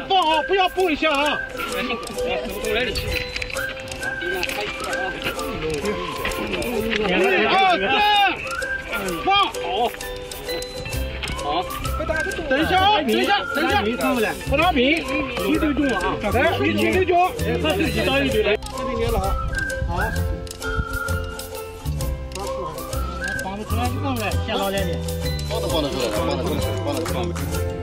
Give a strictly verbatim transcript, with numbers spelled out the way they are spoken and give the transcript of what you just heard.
放好，不要拨一下啊。 来， 一二三，放好。好，等一下啊，等一下，等一下，不拿平，一对中啊，来，一起对脚，他自己当一对来，这里捏了啊，好。放不出来就放出来，先捞点点。放都放得出来，放得出来，放得出来。